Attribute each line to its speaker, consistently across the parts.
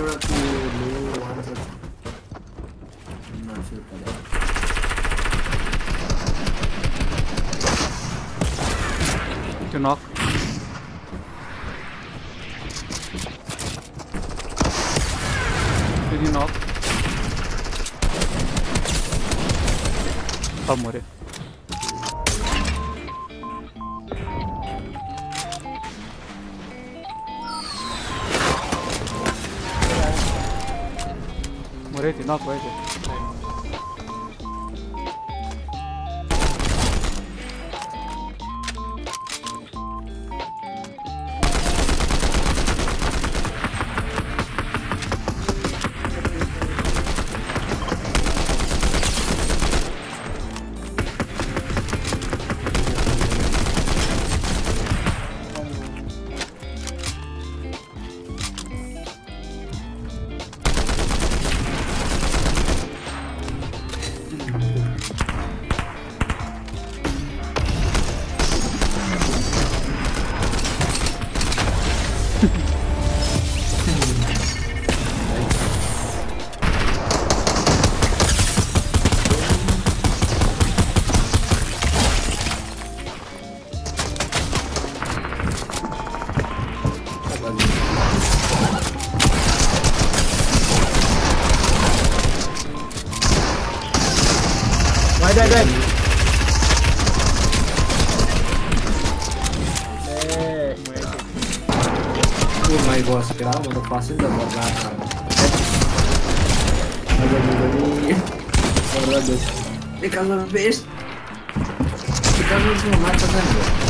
Speaker 1: एउटा लो वान छ नर्सर परे
Speaker 2: त्यो नक फेरि नक सब मरे मरे थियो नक भयो थियो
Speaker 3: Đây.
Speaker 1: Oh my gosh, kira mau lepasin dan berlari. Ada begini, orang best. Kalau best, kita harus mematahkan.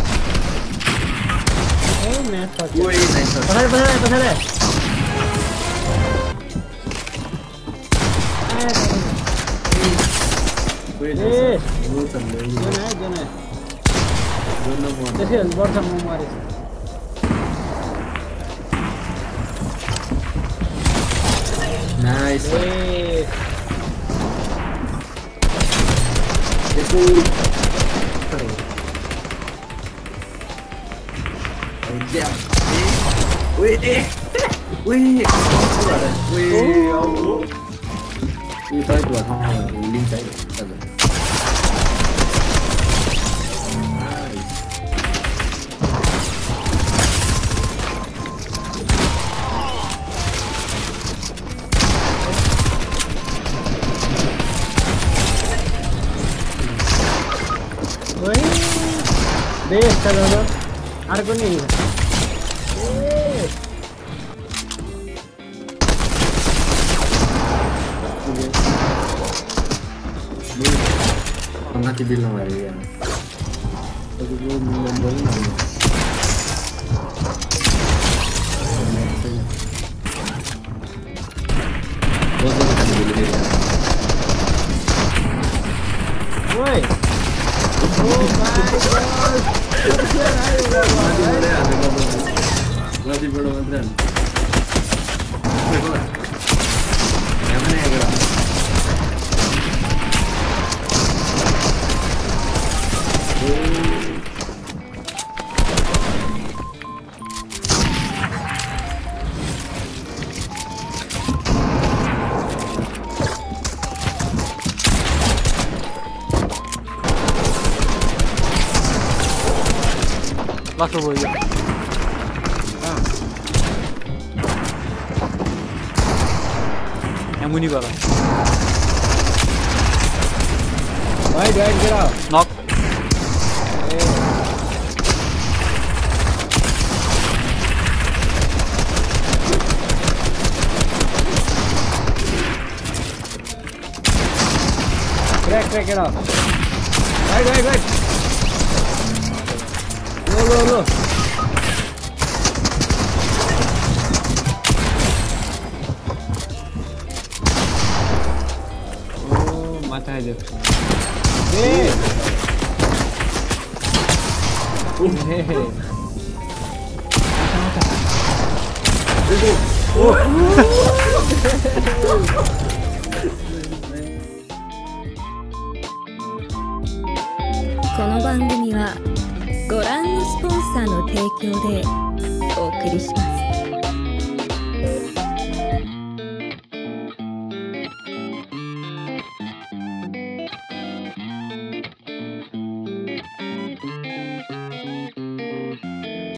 Speaker 3: Nice.
Speaker 1: Woi, nice.
Speaker 3: Pasal.
Speaker 1: Nice.
Speaker 3: अर्को नि
Speaker 1: mati bilang lagi ya. Tapi gue belum
Speaker 3: woi. Oh my god.
Speaker 1: Masih belum antrean. Yang mana ya kira?
Speaker 2: Last over here. Yang muni gala.
Speaker 3: Right, get out.
Speaker 2: Knock.
Speaker 3: Crack it out. Right. Go. Oh, mata aja.
Speaker 4: この番組はご覧のスポンサーの提供でお送りします。